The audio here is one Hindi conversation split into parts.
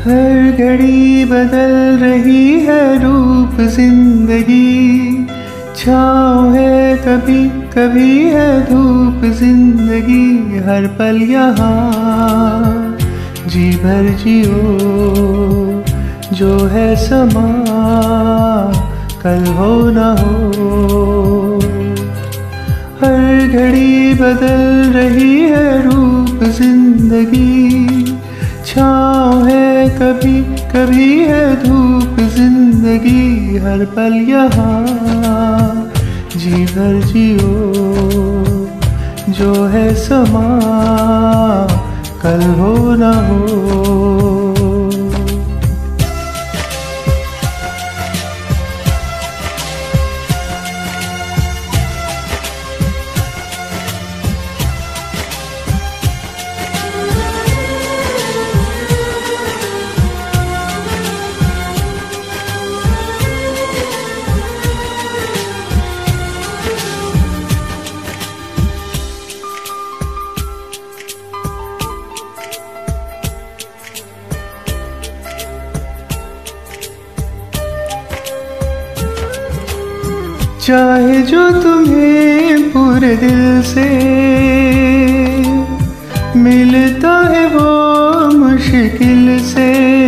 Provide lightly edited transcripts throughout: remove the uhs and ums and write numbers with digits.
हर घड़ी बदल रही है रूप जिंदगी, छाँव है कभी कभी है धूप जिंदगी। हर पल यहाँ जी भर जियो, जो है समा कल हो न हो। हर घड़ी बदल रही है रूप जिंदगी, छाँव है कभी कभी है धूप जिंदगी। हर पल यहाँ जी भर जियो, जो है समा कल हो न हो। चाहे जो तुम्हें पूरे दिल से मिलता है वो मुश्किल से,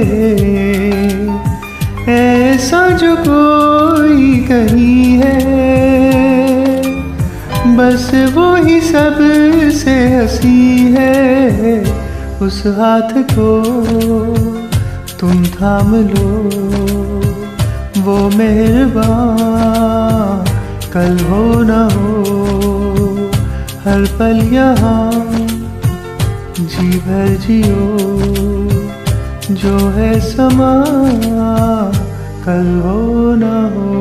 ऐसा जो कोई कहीं है बस वो ही सब से हंसी है। उस हाथ को तुम थाम लो, वो मेहरबान कल हो न हो। हर पल यहाँ जी भर जियो, जो है समा कल हो न हो।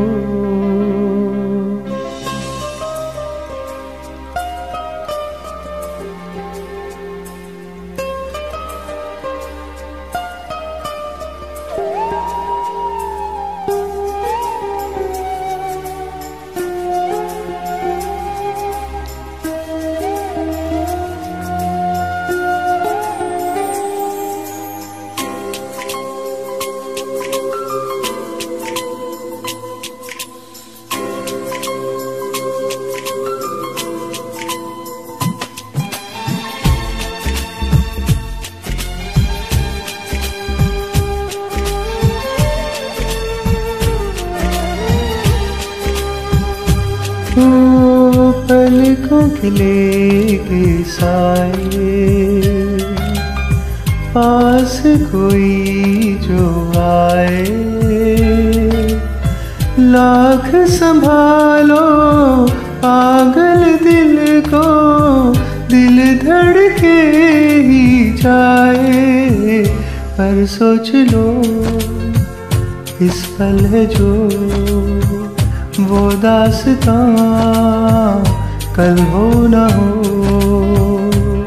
पलकों के लेके साए, पास कोई जो आए। लाख संभालो पागल दिल को, दिल धड़के ही जाए। पर सोच लो इस पल है जो वो दास्तां कल हो न हो।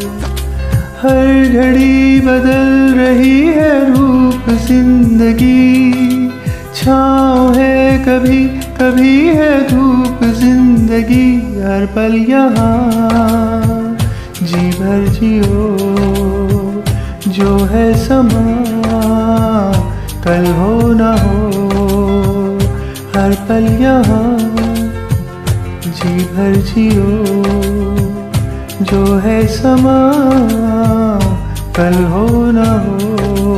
हर घड़ी बदल रही है रूप जिंदगी, छाँव है कभी कभी है धूप जिंदगी। हर पल यहाँ जी भर जियो, जो है समा कल हो न हो। हर पल यहाँ जी भर जियो, जो है समा कल हो न हो।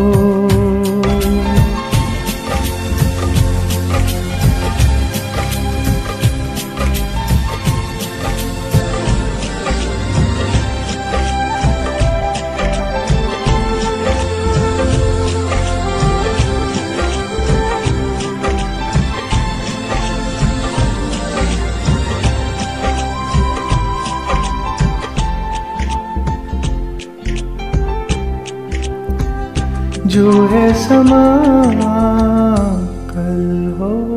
जो है समा कल हो।